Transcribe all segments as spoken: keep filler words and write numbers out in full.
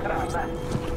охрана.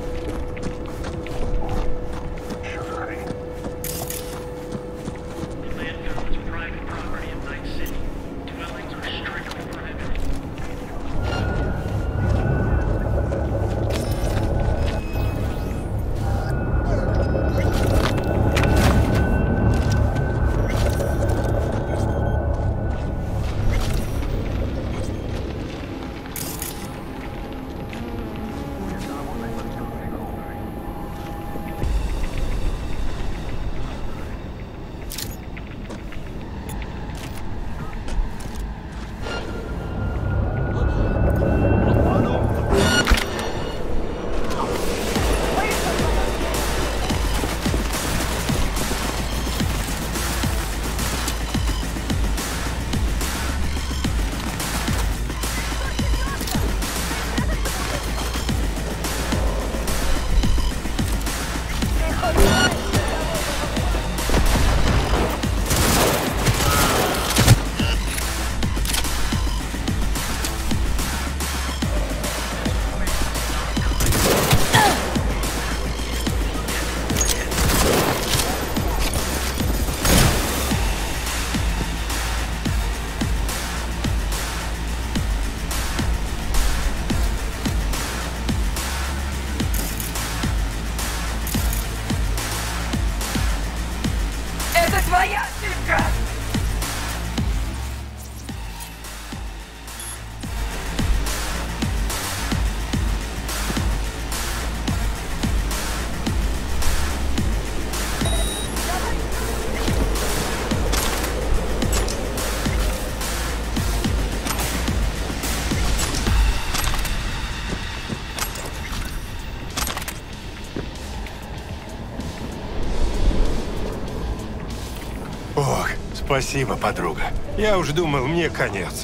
Твоя ошибка! Ох, спасибо, подруга. Я уж думал, мне конец.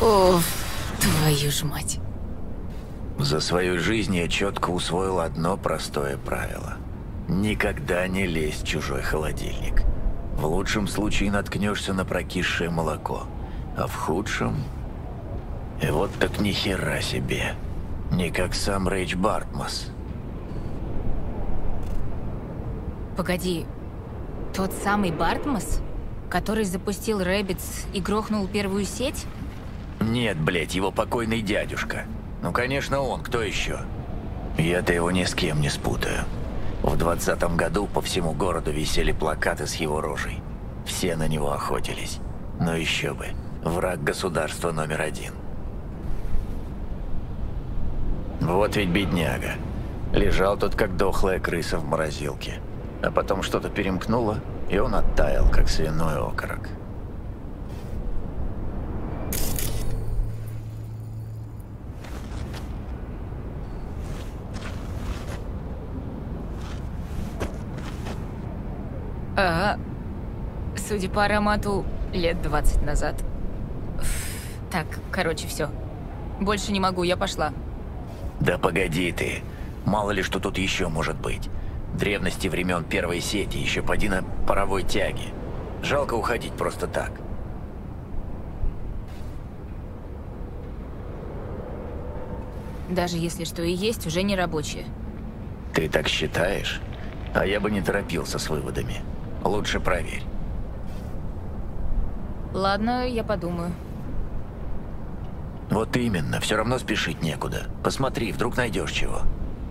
Оф, твою ж мать. За свою жизнь я четко усвоил одно простое правило. Никогда не лезь в чужой холодильник. В лучшем случае наткнешься на прокисшее молоко, а в худшем... И вот так ни хера себе. Не как сам Рэйч Бартмас. Погоди, тот самый Бартмас, который запустил Rabbids и грохнул первую сеть? Нет, блядь, его покойный дядюшка. Ну, конечно, он, кто еще? Я-то его ни с кем не спутаю. В двадцатом году по всему городу висели плакаты с его рожей. Все на него охотились. Но еще бы, враг государства номер один. Вот ведь бедняга. Лежал тут, как дохлая крыса в морозилке. А потом что-то перемкнуло, и он оттаял, как свиной окорок. Ага. Судя по аромату, лет двадцать назад. Так, короче, все. Больше не могу, я пошла. Да погоди ты. Мало ли что тут еще может быть. Древности времен первой сети, еще поди на паровой тяге. Жалко уходить просто так. Даже если что и есть, уже не рабочие. Ты так считаешь? А я бы не торопился с выводами. Лучше проверь. Ладно, я подумаю. Вот именно, все равно спешить некуда. Посмотри, вдруг найдешь чего.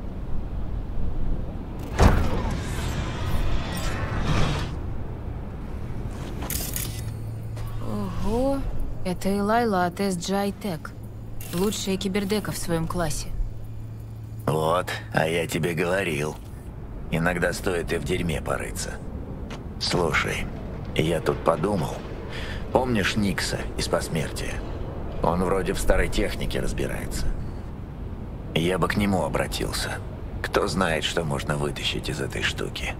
Ого, это Элайла от эс джи ай Tech. Лучшая кибердека в своем классе. Вот, а я тебе говорил. Иногда стоит и в дерьме порыться. Слушай, я тут подумал. Помнишь Никса из «Посмертия»? Он вроде в старой технике разбирается. Я бы к нему обратился. Кто знает, что можно вытащить из этой штуки.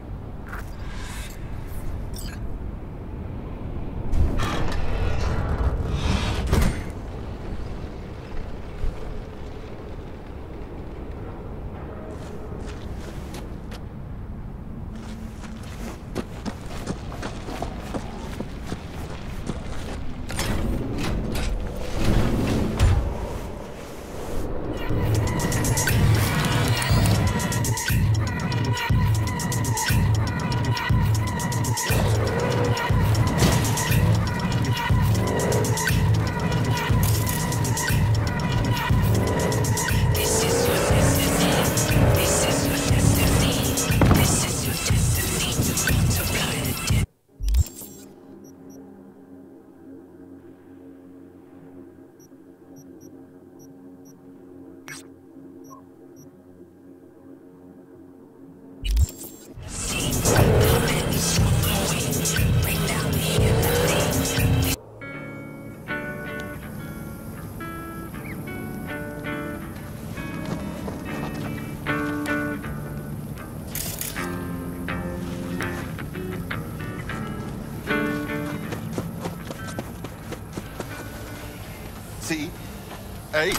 C A.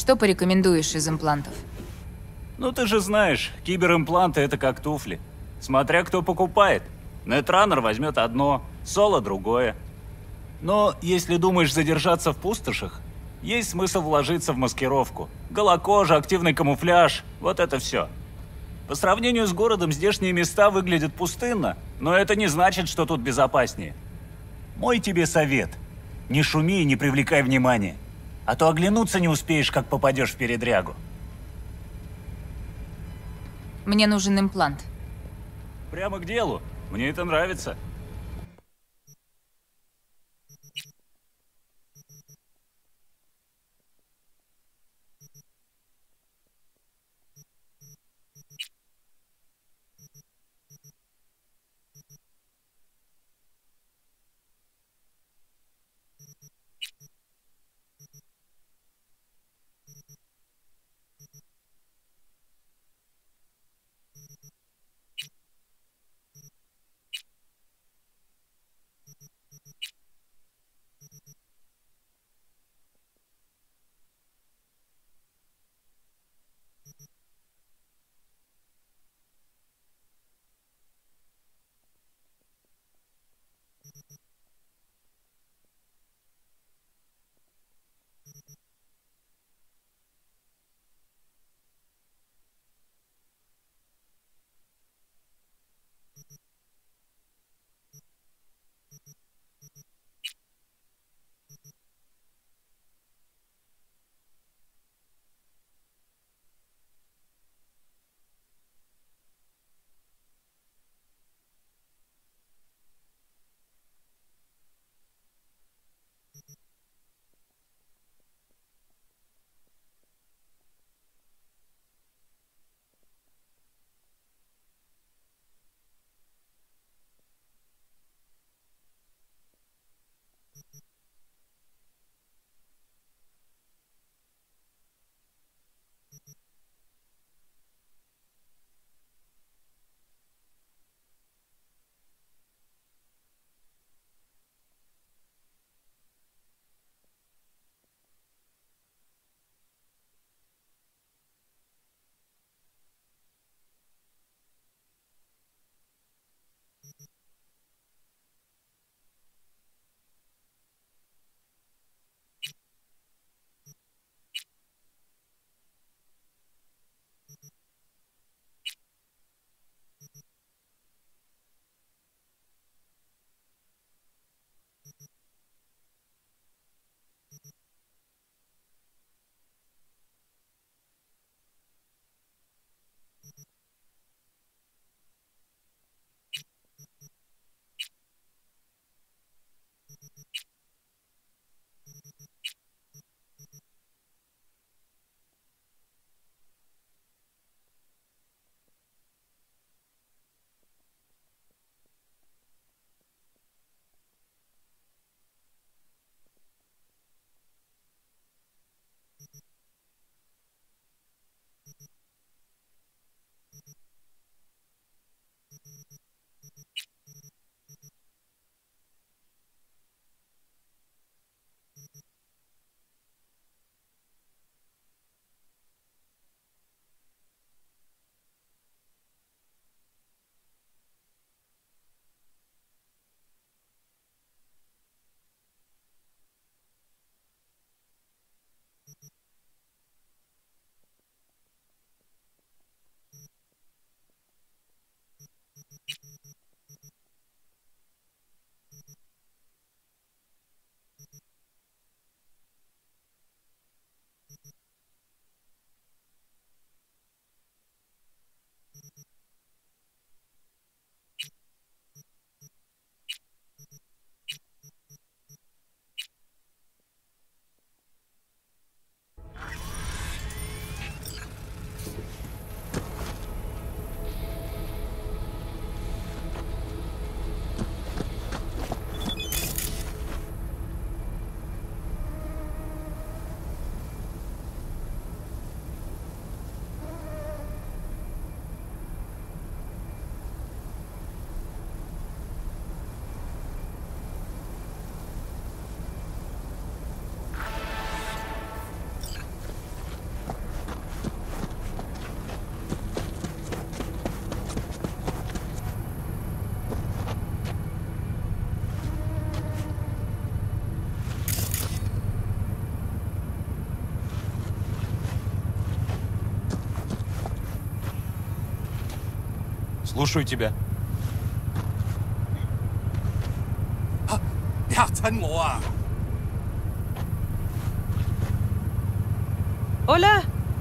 Что порекомендуешь из имплантов? Ну ты же знаешь, киберимпланты это как туфли. Смотря кто покупает. Нетранер возьмет одно, Соло другое. Но если думаешь задержаться в пустошах, есть смысл вложиться в маскировку. Голокожа, активный камуфляж, вот это все. По сравнению с городом, здешние места выглядят пустынно, но это не значит, что тут безопаснее. Мой тебе совет. Не шуми и не привлекай внимания. А то оглянуться не успеешь, как попадешь в передрягу. Мне нужен имплант. Прямо к делу. Мне это нравится. Слушаю тебя. Оля!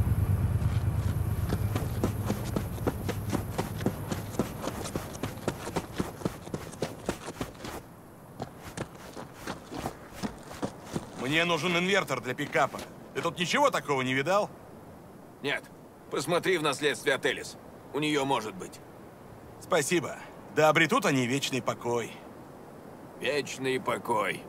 Мне нужен инвертор для пикапа. Ты тут ничего такого не видал? Нет. Посмотри в наследстве от Элис. У нее может быть. Спасибо. Да обретут они вечный покой. Вечный покой.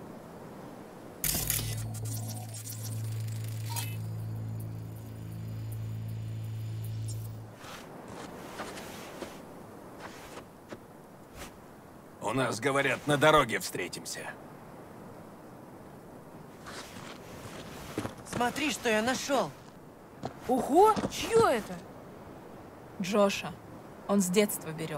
У нас, говорят, на дороге встретимся. Смотри, что я нашел. Ого, чье это? Джоша. Он с детства берег.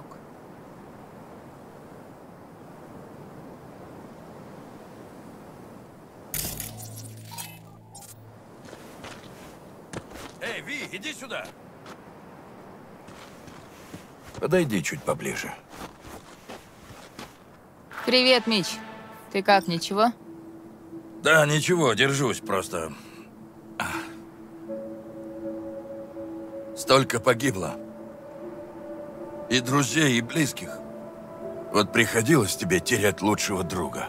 Эй, Ви, иди сюда. Подойди чуть поближе. Привет, Мич. Ты как, ничего? Да, ничего, держусь, просто... Столько погибло. И друзей, и близких. Вот приходилось тебе терять лучшего друга.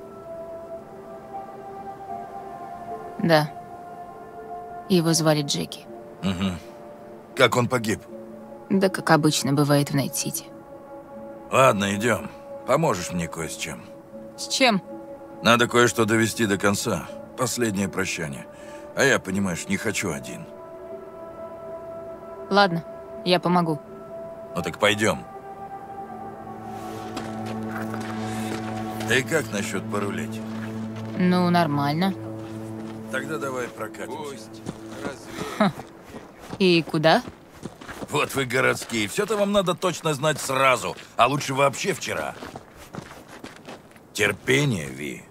Да. Его звали Джеки. Угу. Как он погиб? Да, как обычно бывает в Найт-Сити. Ладно, идем. Поможешь мне кое с чем. С чем? Надо кое-что довести до конца. Последнее прощание. А я, понимаешь, не хочу один. Ладно, я помогу. Ну так пойдем. Ты как насчет порулить? Ну, нормально. Тогда давай прокатимся. Ха. И куда? Вот вы городские. Все-то вам надо точно знать сразу. А лучше вообще вчера. Терпение, Ви.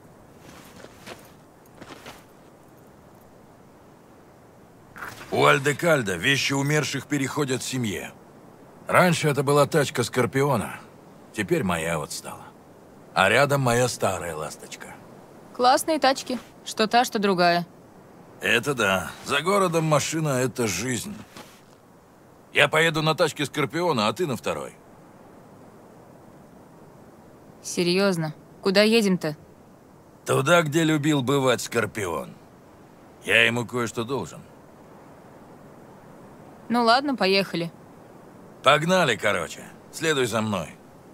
У Альдекальда вещи умерших переходят семье. Раньше это была тачка Скорпиона. Теперь моя вот стала. А рядом моя старая ласточка. Классные тачки. Что та, что другая. Это да. За городом машина — это жизнь. Я поеду на тачке Скорпиона, а ты на второй. Серьезно? Куда едем-то? Туда, где любил бывать Скорпион. Я ему кое-что должен. Ну ладно, поехали. Погнали, короче. Следуй за мной.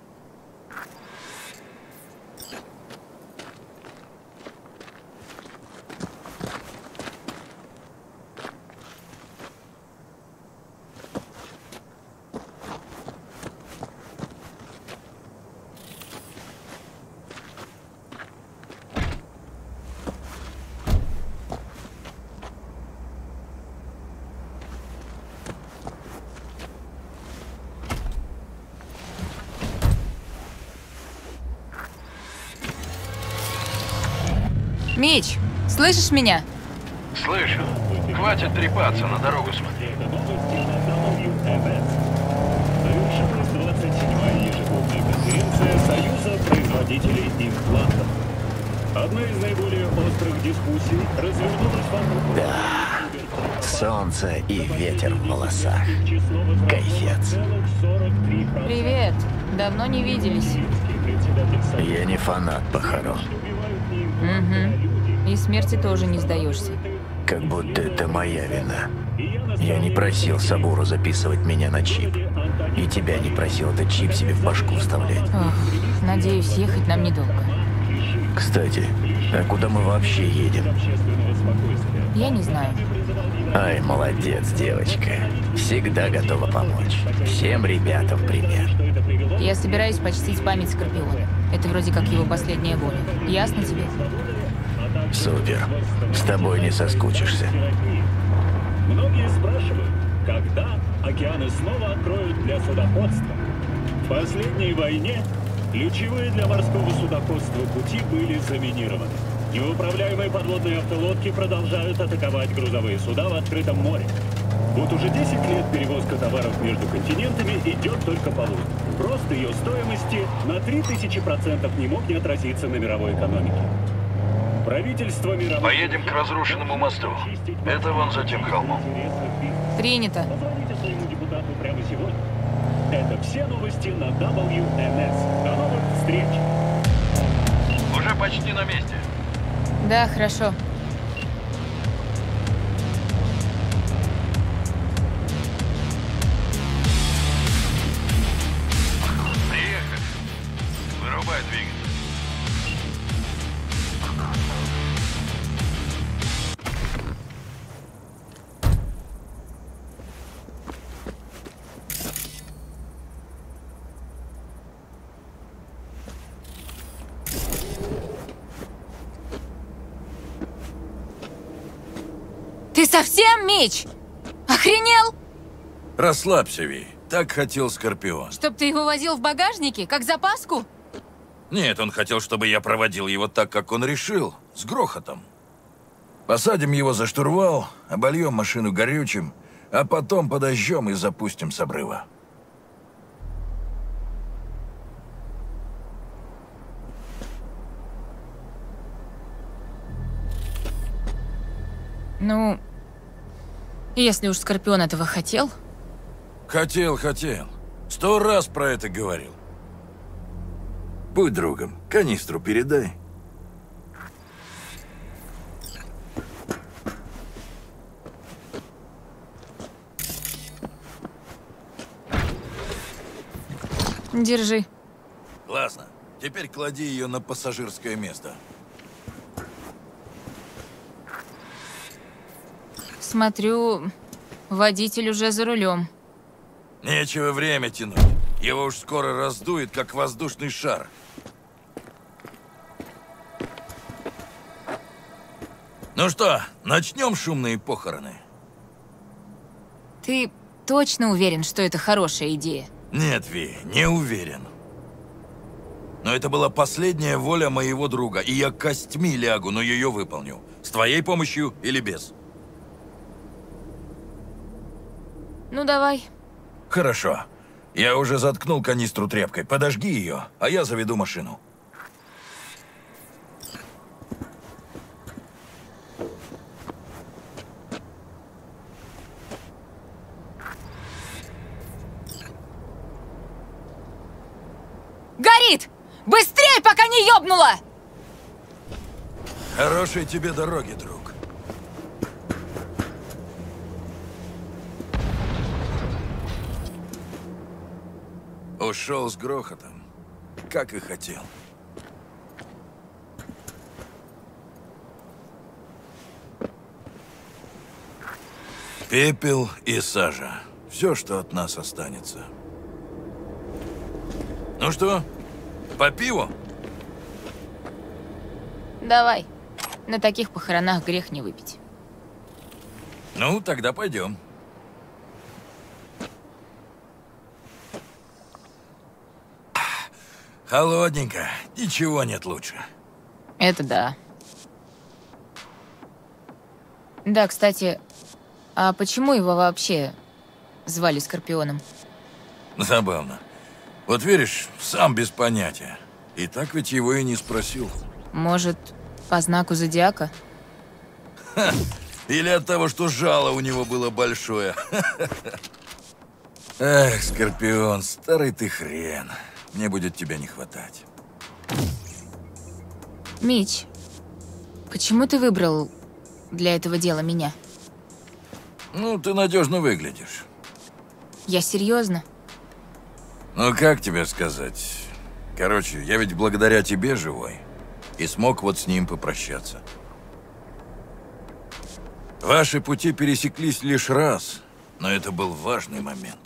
Мич, слышишь меня? Слышу. Хватит трепаться, на дорогу смотри. Завершилась двадцать седьмая ежегодная конференция Союза производителей имплантов. Одна из наиболее острых дискуссий развернулась вокруг... Да, солнце и ветер в волосах. Кайфец. Привет. Давно не виделись. Я не фанат похорон. Угу. И смерти тоже не сдаешься. Как будто это моя вина. Я не просил Сабуру записывать меня на чип. И тебя не просил этот чип себе в башку вставлять. Ох, надеюсь, ехать нам недолго. Кстати, а куда мы вообще едем? Я не знаю. Ай, молодец, девочка. Всегда готова помочь. Всем ребятам пример. Я собираюсь почтить память Скорпиона. Это вроде как его последняя воля. Ясно тебе? Супер. С тобой не соскучишься. Многие спрашивают, когда океаны снова откроют для судоходства. В последней войне ключевые для морского судоходства пути были заминированы. Неуправляемые подводные автолодки продолжают атаковать грузовые суда в открытом море. Вот уже десять лет перевозка товаров между континентами идет только по воздуху. Рост ее стоимости на три тысячи процентов не мог не отразиться на мировой экономике. Правительство мирового... Поедем к разрушенному мосту. Это вон за тем холмом. Принято. Позвоните своему депутату прямо сегодня. Это все новости на дабл ю эн эс. До новых встреч! Уже почти на месте. Да, хорошо. Приехали. Вырубай двигатель. Ты совсем, Мич? Охренел? Расслабься, Ви. Так хотел Скорпион. Чтоб ты его возил в багажнике, как запаску? Нет, он хотел, чтобы я проводил его так, как он решил. С грохотом. Посадим его за штурвал, обольем машину горючим, а потом подожжем и запустим с обрыва. Ну, если уж Скорпион этого хотел. Хотел, хотел. Сто раз про это говорил. Будь другом, канистру передай. Держи. Классно. Теперь клади ее на пассажирское место. Смотрю, водитель уже за рулем. Нечего время тянуть. Его уж скоро раздует, как воздушный шар. Ну что, начнем шумные похороны? Ты точно уверен, что это хорошая идея? Нет, Ви, не уверен. Но это была последняя воля моего друга, и я костьми лягу, но ее выполню. С твоей помощью или без? Ну, давай. Хорошо. Я уже заткнул канистру тряпкой. Подожги ее, а я заведу машину. Горит! Быстрей, пока не ёбнуло! Хорошей тебе дороги, друг. Ушел с грохотом, как и хотел. Пепел и сажа. Все, что от нас останется. Ну что, по пиву? Давай. На таких похоронах грех не выпить. Ну, тогда пойдем. Холодненько. Ничего нет лучше. Это да. Да, кстати, а почему его вообще звали Скорпионом? Забавно. Вот веришь, сам без понятия. И так ведь его и не спросил. Может, по знаку зодиака? Ха. Или от того, что жало у него было большое. Эх, Скорпион, старый ты хрен. Мне будет тебя не хватать. Мич, почему ты выбрал для этого дела меня? Ну, ты надежно выглядишь. Я серьезно? Ну, как тебе сказать? Короче, я ведь благодаря тебе живой. И смог вот с ним попрощаться. Ваши пути пересеклись лишь раз, но это был важный момент.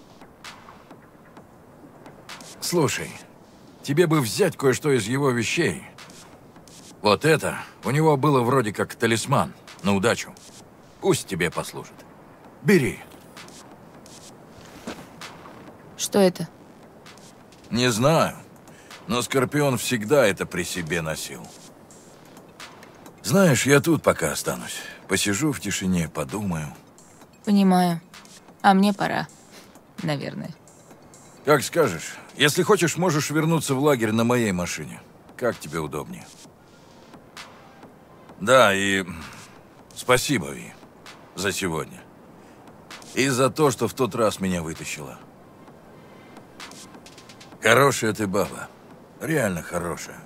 Слушай, тебе бы взять кое-что из его вещей. Вот это у него было вроде как талисман на удачу. Пусть тебе послужит. Бери. Что это? Не знаю, но Скорпион всегда это при себе носил. Знаешь, я тут пока останусь. Посижу в тишине, подумаю. Понимаю. А мне пора, наверное. Как скажешь. Если хочешь, можешь вернуться в лагерь на моей машине. Как тебе удобнее. Да, и спасибо, Ви, за сегодня. И за то, что в тот раз меня вытащила. Хорошая ты баба. Реально хорошая.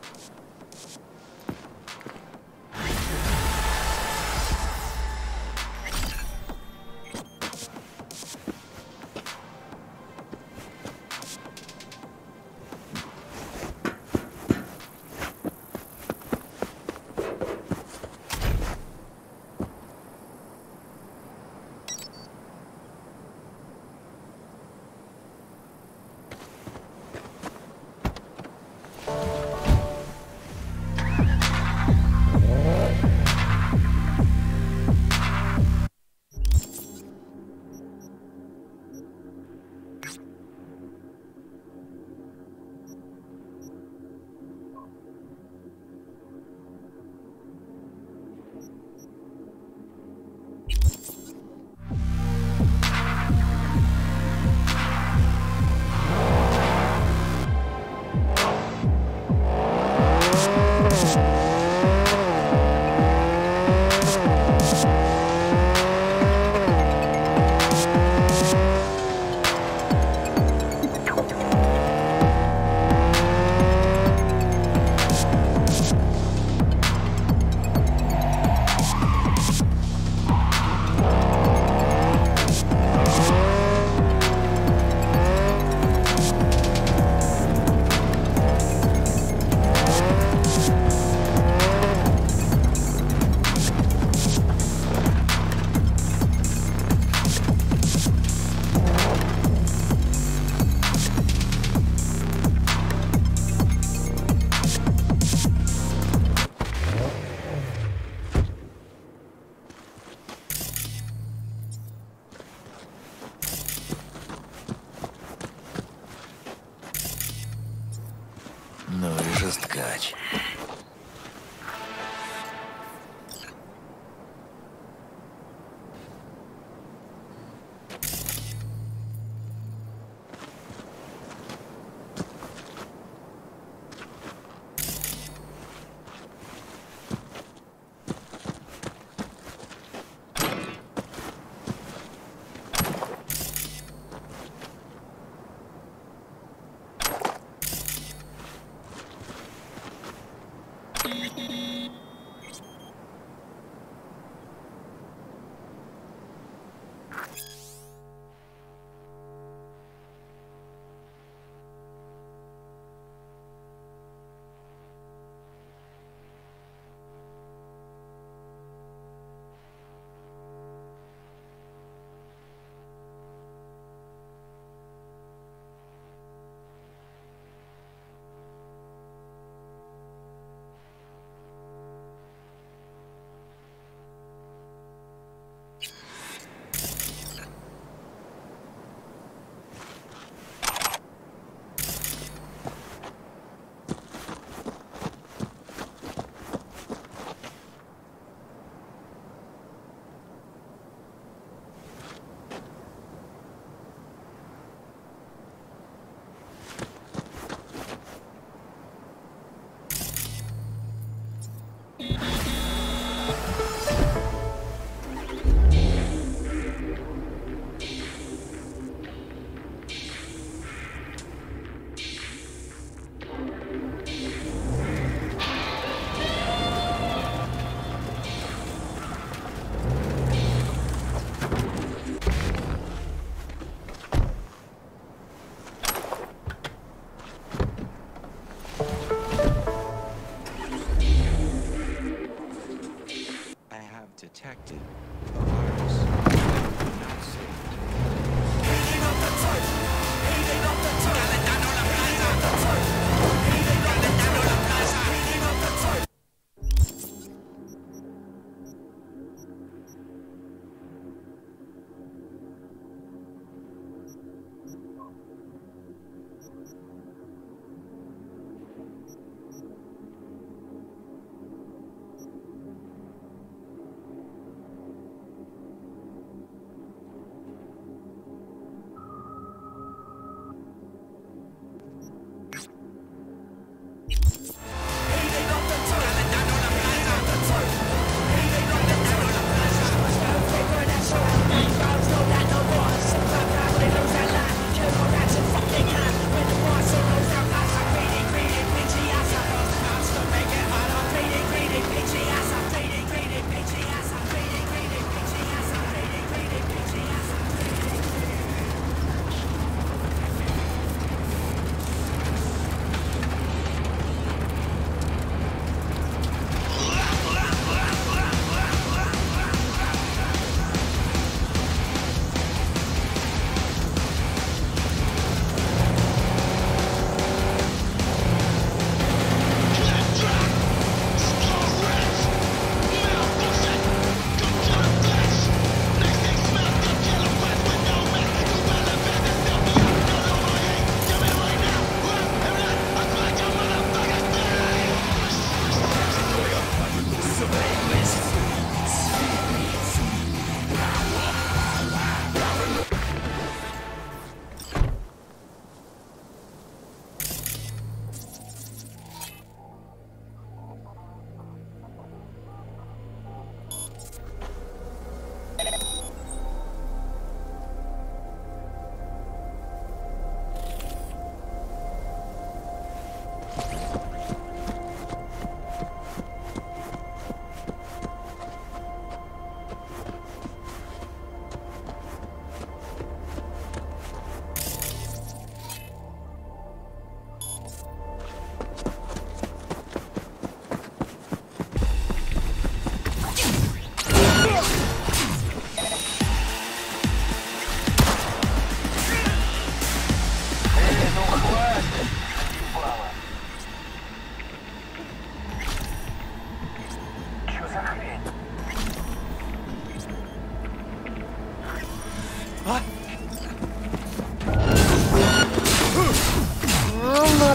Ну и жесткач.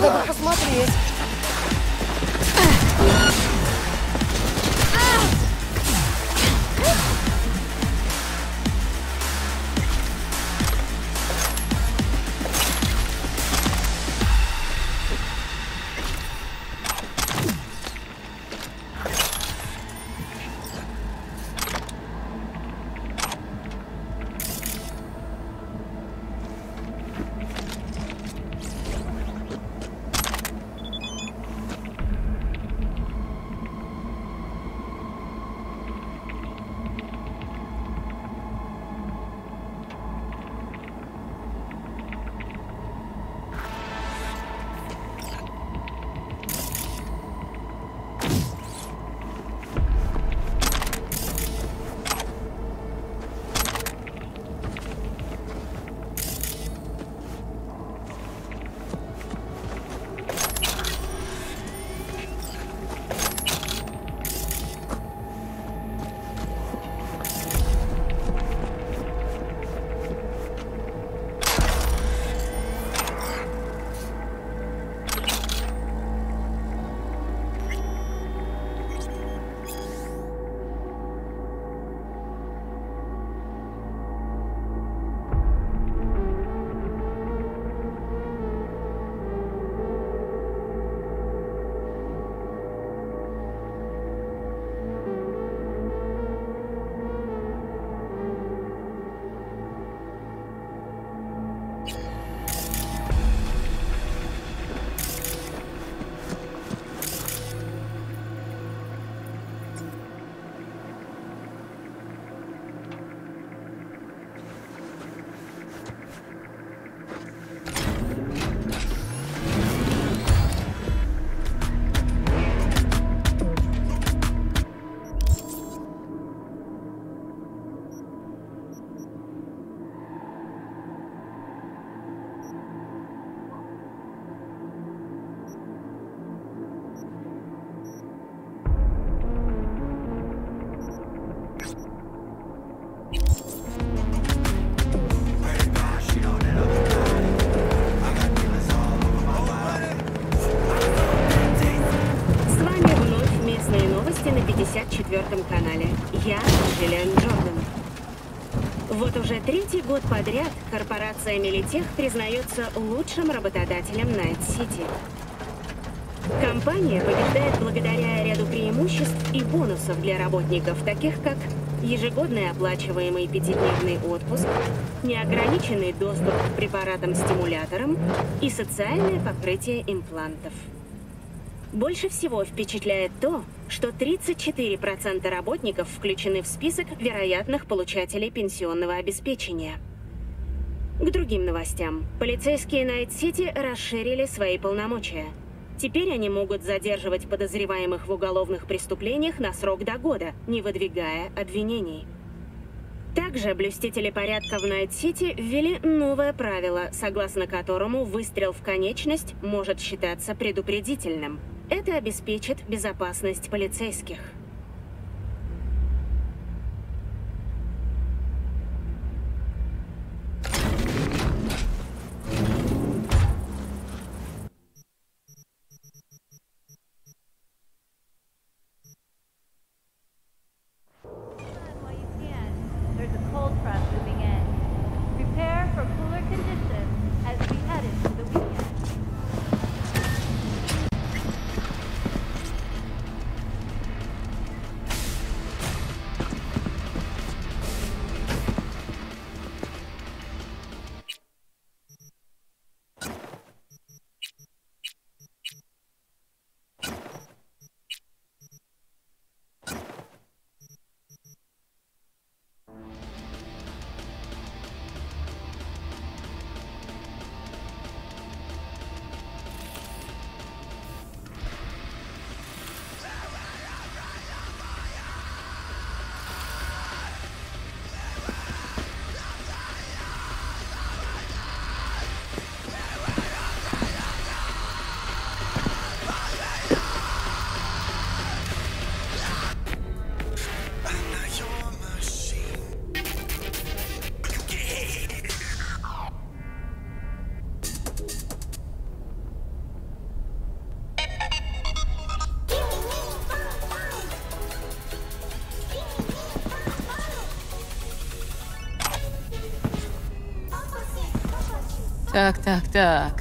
Надо бы посмотреть. канале. Я Джиллиан Джордан. Вот уже третий год подряд корпорация Милитех признается лучшим работодателем Найт-Сити. Компания побеждает благодаря ряду преимуществ и бонусов для работников, таких как ежегодный оплачиваемый пятидневный отпуск, неограниченный доступ к препаратам-стимуляторам и социальное покрытие имплантов. Больше всего впечатляет то, что тридцать четыре процента работников включены в список вероятных получателей пенсионного обеспечения. К другим новостям. Полицейские Найт-Сити расширили свои полномочия. Теперь они могут задерживать подозреваемых в уголовных преступлениях на срок до года, не выдвигая обвинений. Также блюстители порядка в Найт-Сити ввели новое правило, согласно которому выстрел в конечность может считаться предупредительным. Это обеспечит безопасность полицейских. Так, так, так.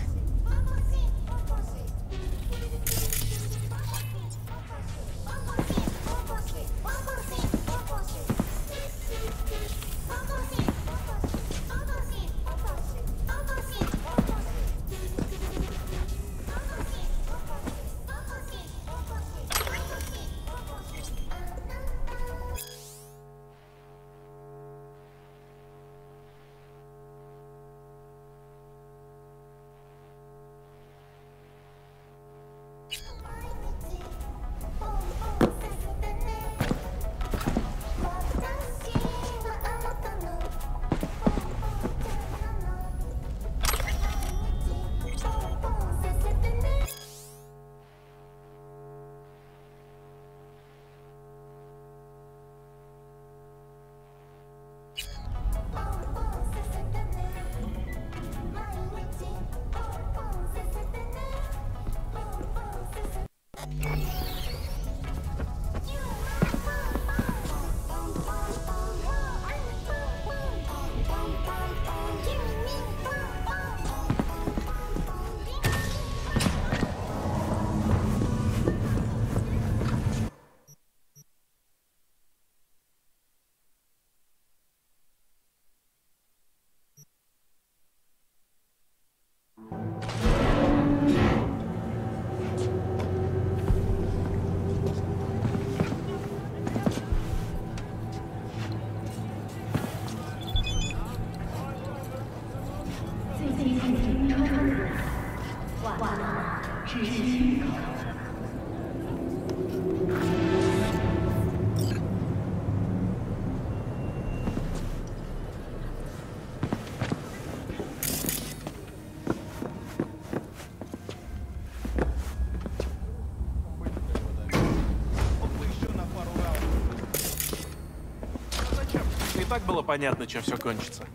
И так было понятно, чем все кончится.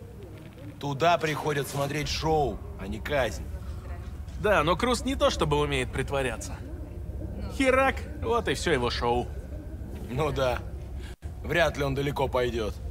Туда приходят смотреть шоу, а не казнь. Да, но Круз не то чтобы умеет притворяться. Херак, вот и все его шоу. Ну да. Вряд ли он далеко пойдет.